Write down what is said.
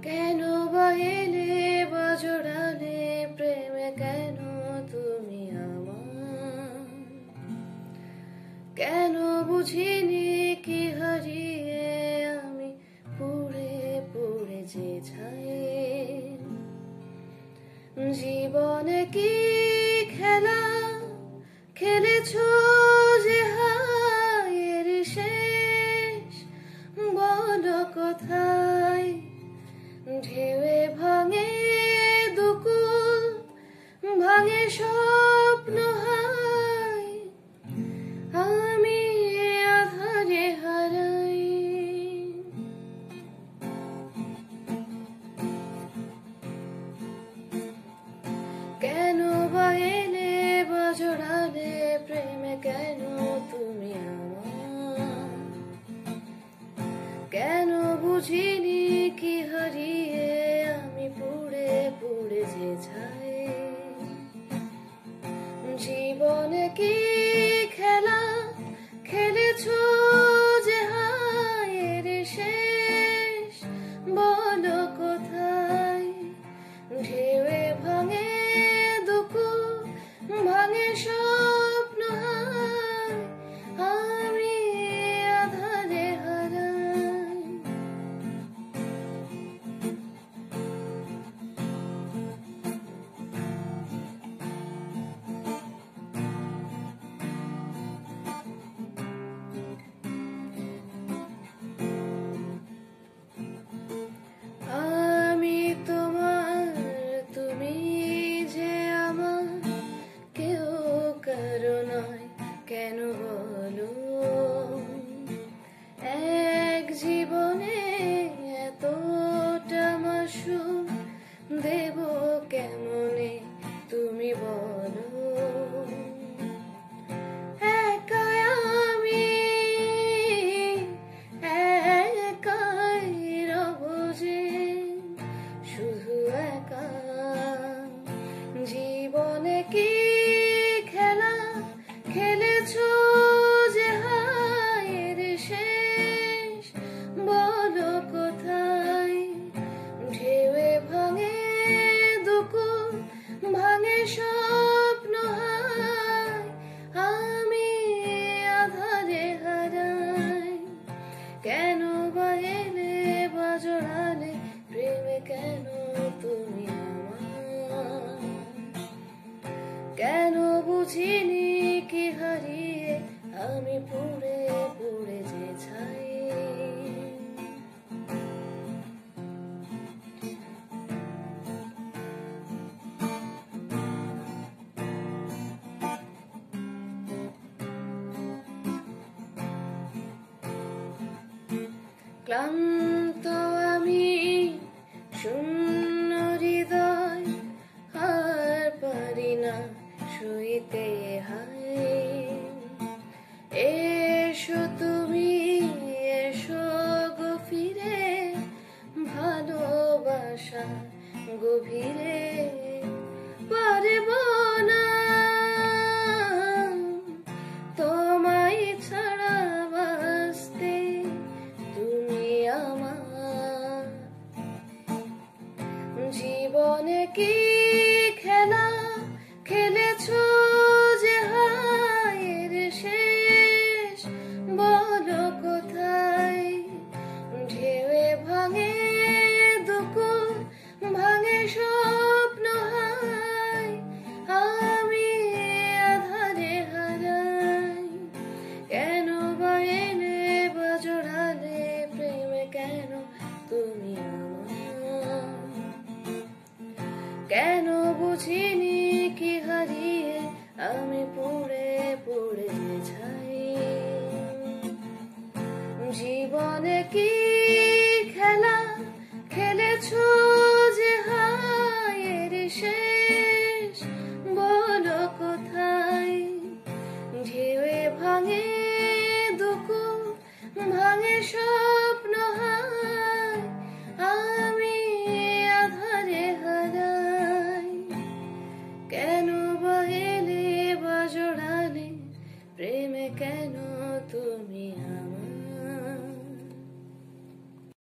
কেন বা এলে বা জোড়ালে প্রেমে, কেন তুমি আমার? কেন বুঝিনি কি হারিয়ে আমি পুড়ে পুড়ে যে ছাই। জীবনে কি খেলা খেলেছো যে হায়ের শেষ বলো কোথায়? ঢেউয়ে ভাঙে দুকুল, ভাঙে স্বপ্ন হায়, আমি আধারে হারাই। কেন বা এলে বা জোড়ালে প্রেমে, কেন তুমি আমার? কেন বুঝিনি কি হারিয়ে আমি পুড়ে পুড়ে যে ছাই। জীবনে কি খেলা খেলেছো যে হায়ের শেষ বলো কোথায়? ঢেউয়ে ভাঙে দুকুল, ভাঙে স্বপ্ন হায়, আমি আধারে হারাই। আমি তোমার, তুমি যে আমার, কেউ কারো নয় কেন বলো? এক জীবনে এতটা মাসুম দেব কেমনে তুমি বলো? একাই আমি, একাই রব যে, শুধু একা। জীবনে কি খেলা খেলেছো যে হায়ের শেষ বলো কোথায়? ঢেউয়ে ভাঙে দুকুল, ভাঙে স্বপ্ন হায়, আমি আধারে হারাই। কেন বা এলে বা জোড়ালে প্রেমে, কেন তুমি আমার? কেন বুঝিনি কি হারিয়ে আমি পুড়ে পুড়ে যে ছাই। ক্লান্ত আমি, শূন্য হৃদয়, আর পারি না শুইতে হায়। এসো তুমি, এসো গো ফিরে, ভালোবাসা গভীরে পারব না তোমায় ছাড়া বাঁচতে, তুমি আমার। জীবনে কি খেলা খেলেছো যে হায়ের শেষ বলো কোথায়? ঢেউয়ে ভাঙে দুকুল, ভাঙে স্বপ্ন হায়, আমি আধারে হারাই। কেন বা এলে বা জোড়ালে প্রেমে, কেন তুমি আমার? কেন বুঝিনি কি হারিয়ে আমি পুড়ে পুড়ে যে ছাই। জীবনে কি খেলা খেলেছো যে হায়ের শেষ বলো কোথায়? ঢেউয়ে ভাঙে দুকুল, ভাঙে স্বপ্ন হায়।